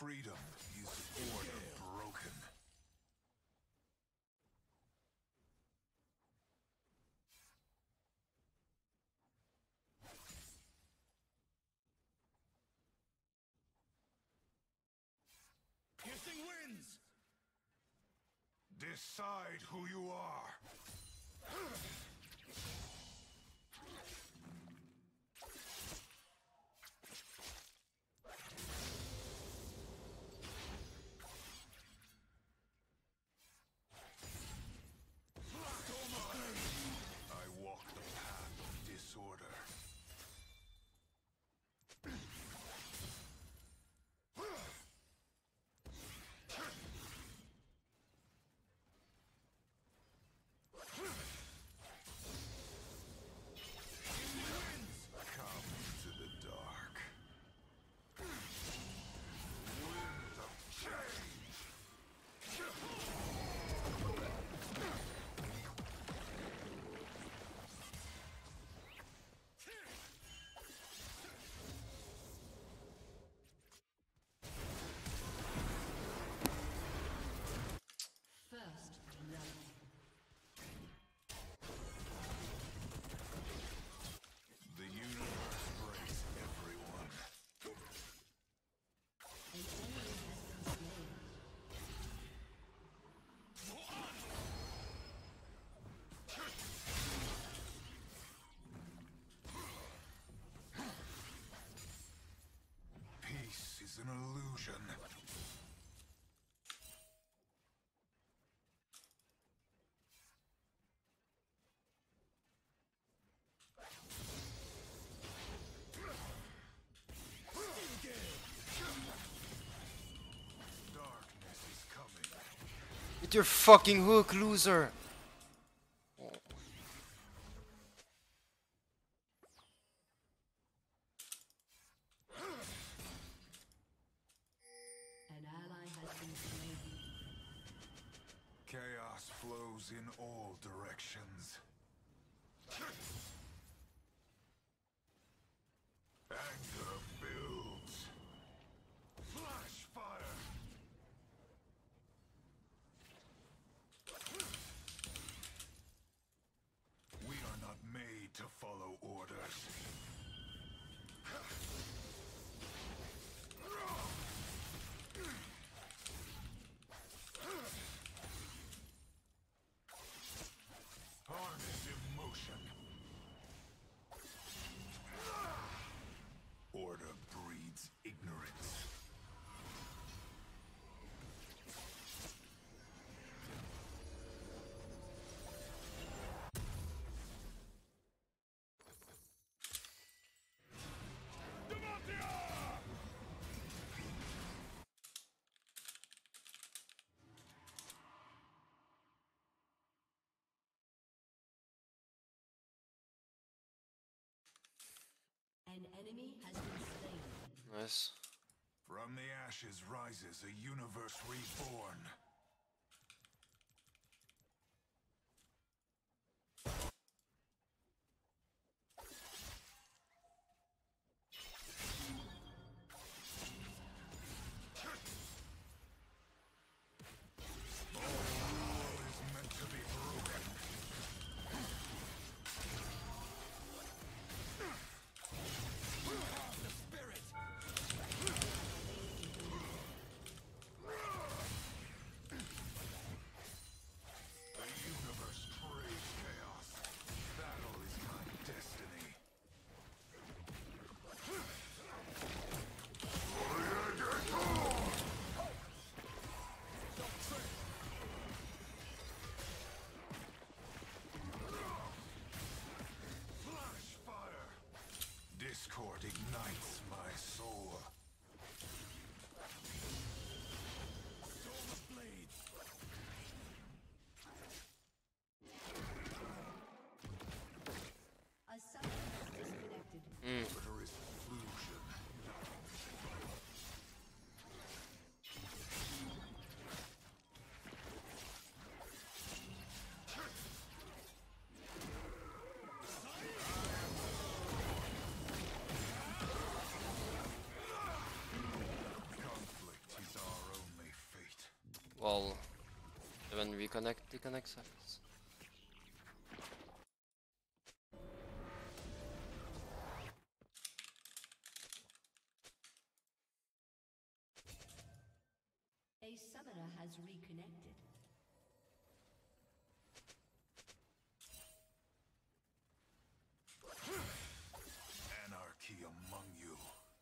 Freedom is order broken. Piercing winds! Decide who you are. I walk the path of disorder. Come to the dark. Winds of change. First love. The universe breaks everyone. An enemy has been slain. Peace is an illusion. Darkness is coming. With your fucking hook, loser. An ally has been slain. Chaos flows in all directions. Anger builds. Flash fire. We are not made to follow orders. Harness emotion. Order breeds ignorance. An enemy has been slain. Nice. From the ashes rises a universe reborn. All is meant to be broken. Well, even reconnect, deconnect seconds. A summoner has reconnected. Anarchy among you.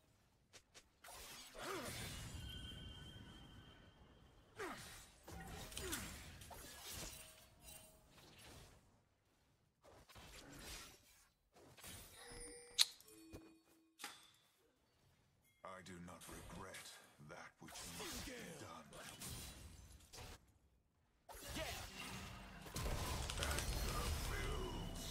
I do not regret that which must be done. Anger builds.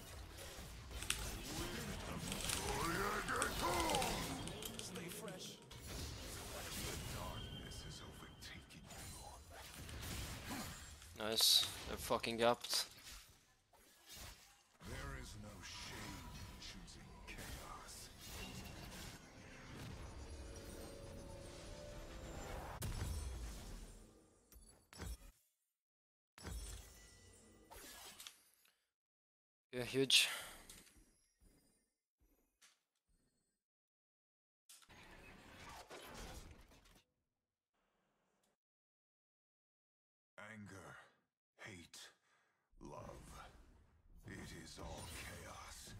Stay fresh. The darkness is overtaking you. Nice. They're fucking gapped. There is no shame in choosing chaos. Yeah, huge. Anger, hate, love. It is all chaos.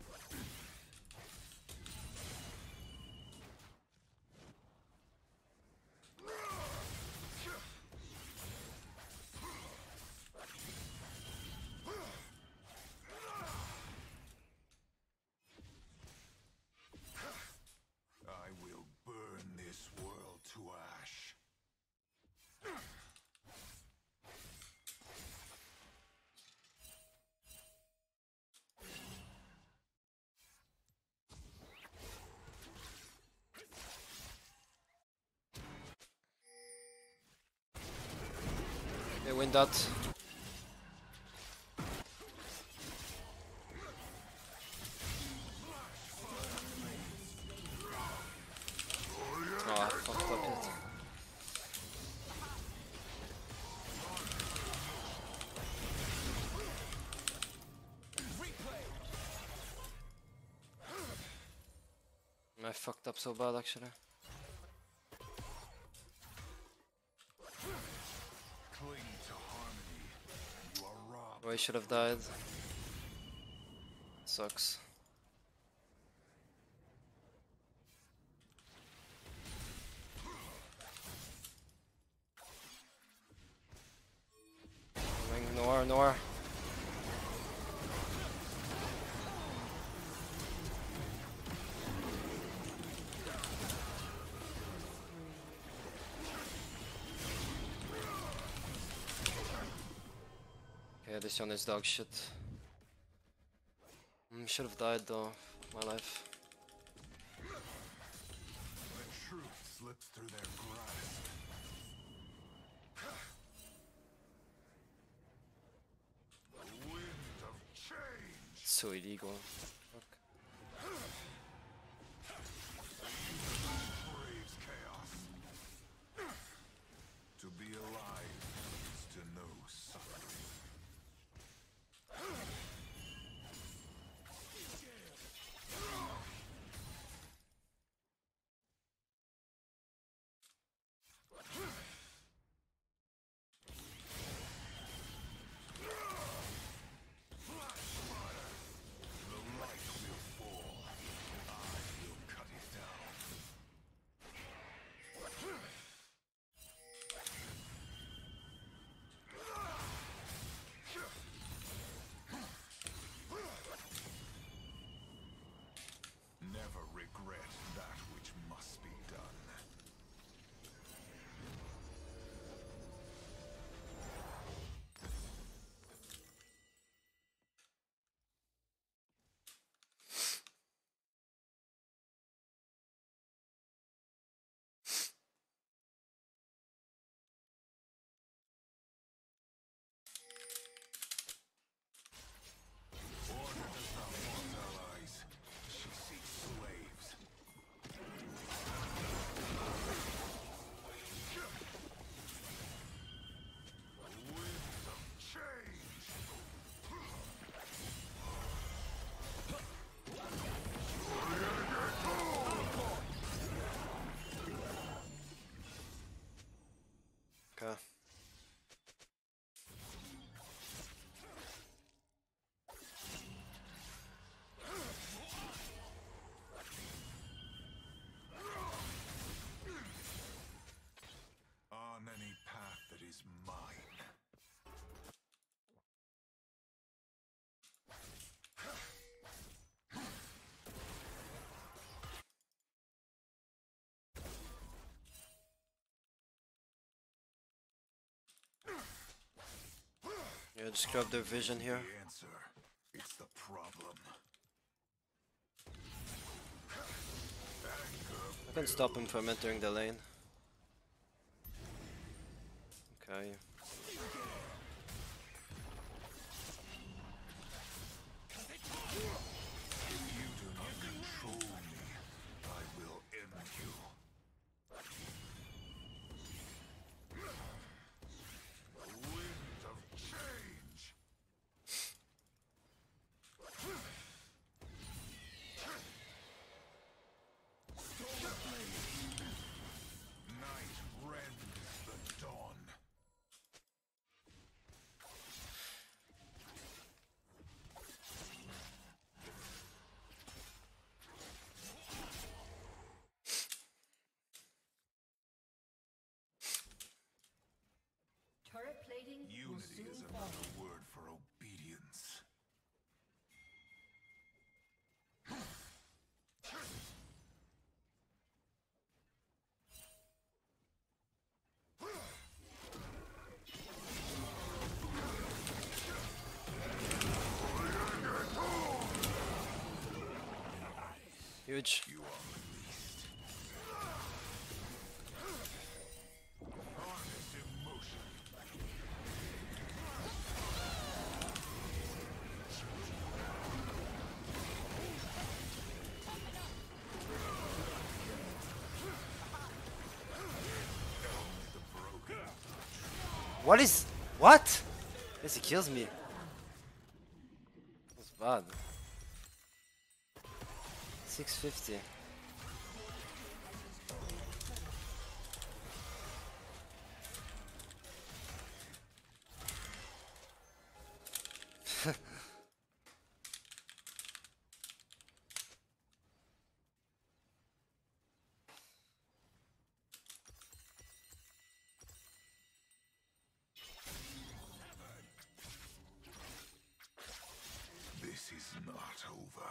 I will burn this world to ash. They win that. Ah, fucked up it. I fucked up so bad actually. Cling to harmony, and you are robbed. Oh, I should have died. Sucks. Coming, Noir. Okay, this one is dog shit. Should have died though. My life. The truth slips through their grasp. The wind of change. So illegal. Fuck. Braves chaos. To be alive is to know suffering. The light just grab their vision here. The answer. It's the problem. I can stop him from entering the lane. Okay. If you do not control me, I will end you. The wind of change. Night rends the dawn. Turret plating will Unity soon is fall. another word for obedience. Huge. You are released. Harness emotion. What is... What? Yes, he kills me. That's bad. 650. This is not over.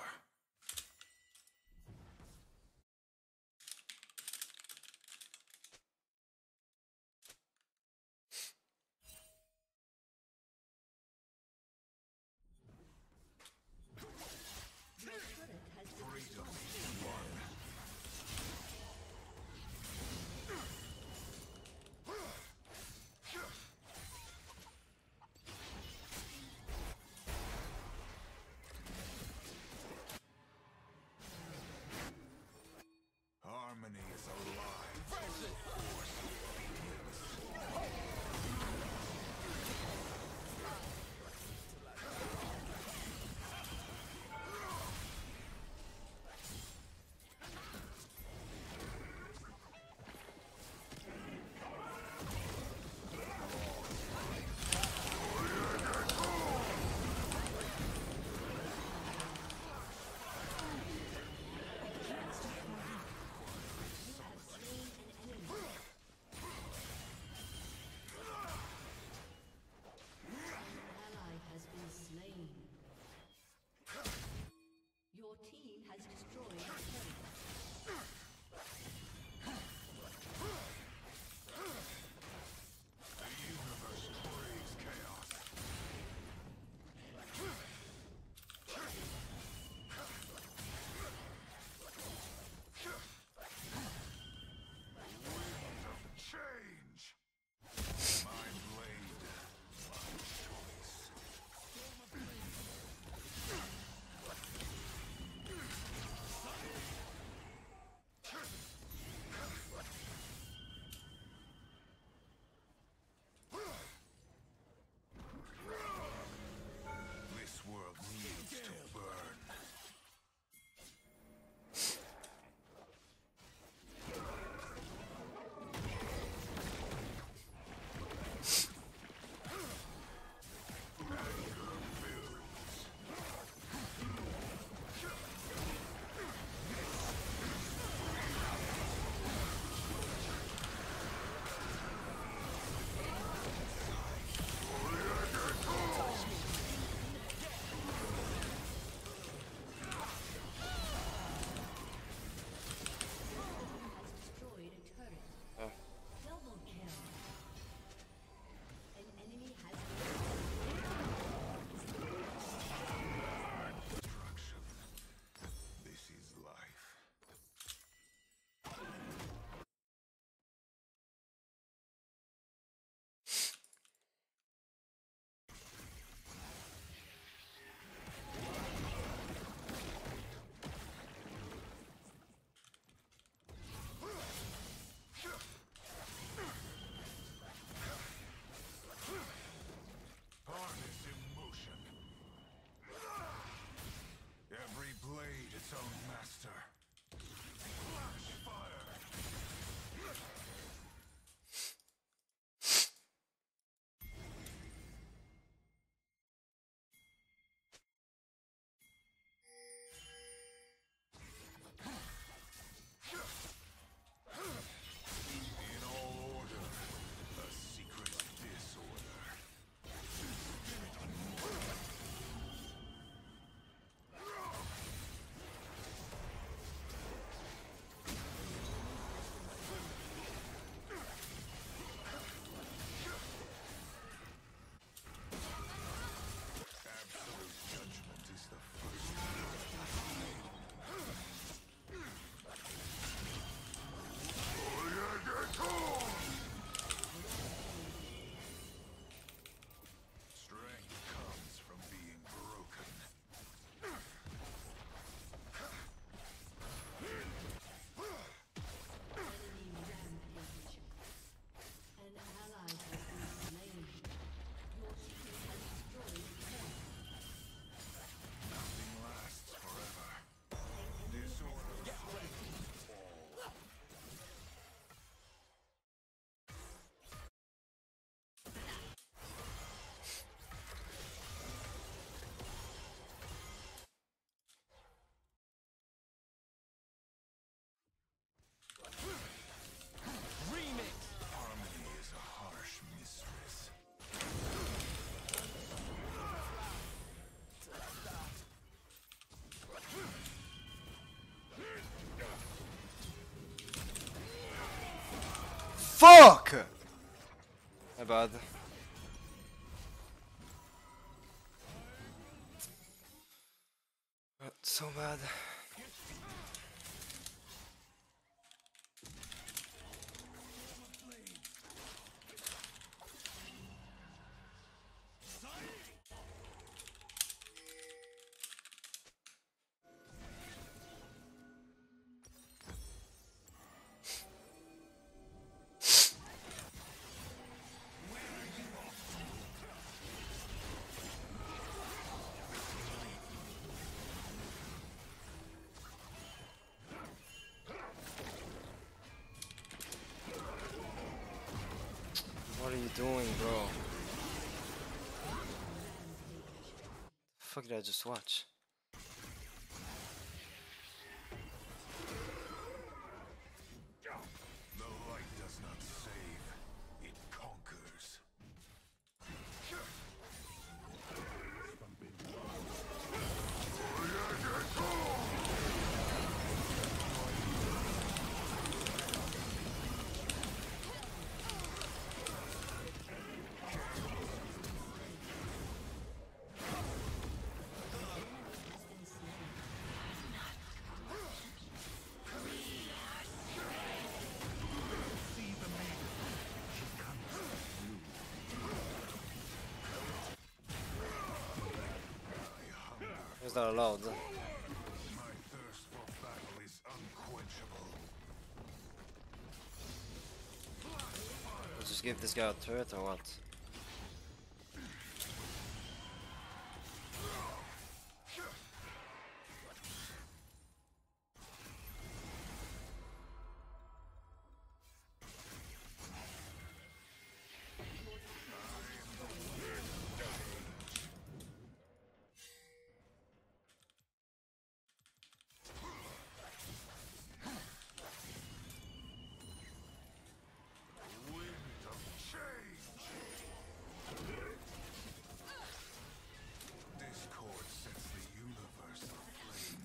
fuck? My bad. So bad. What are you doing, bro? The fuck did I just watch? The light does not save, it conquers. Is that allowed? My thirst for battle is unquenchable. Let's just give this guy a turret or what? Discord sets the universe aflame.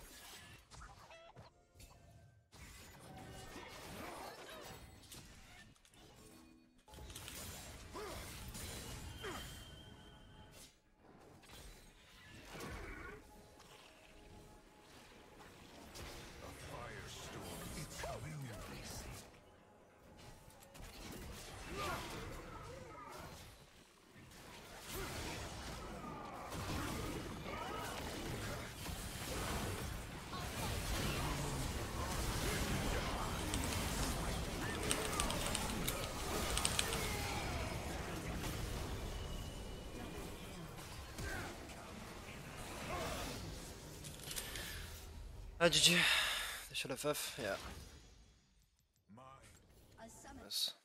A firestorm is coming in peace. GG. They should have FF, yeah. Mine. A summoner Yes.